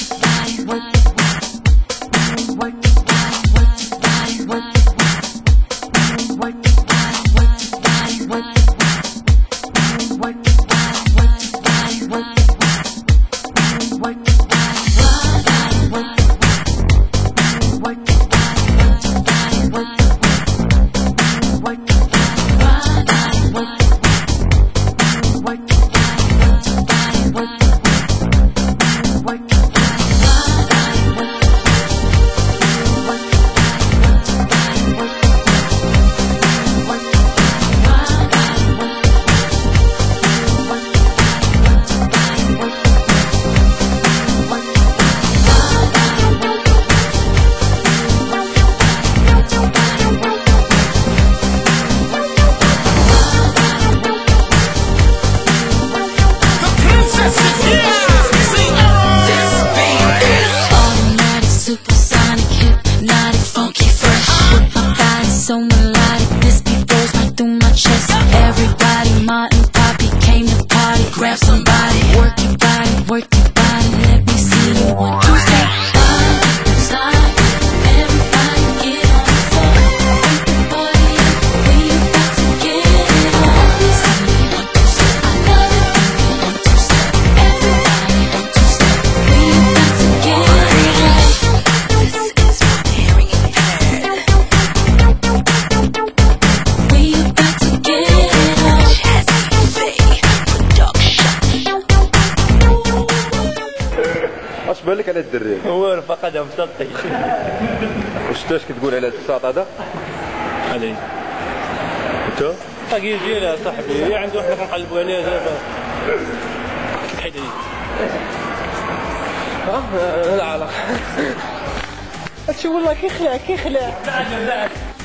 So melodic, this beat goes right through my chest. Everybody, ma and papi came to party. Grab somebody, work your body, let me see you 1, 2, step slide. Everybody get on the floor, pump the body up, we about to get it on. See me 1, 2, step, I love it when we 1, 2, step. Everybody 1, 2, step, we about to get it on. This is my hearing impaired. اش بالك على الدري؟ هو فقدها مشطي. واش كتقول على هاد الساط هذا؟ علي انت؟ طاقي ديالها صاحبي، هي عنده حنا كنقلبوا عليها دابا. حيد عليك. لا علاقة. هادشي والله كيخلع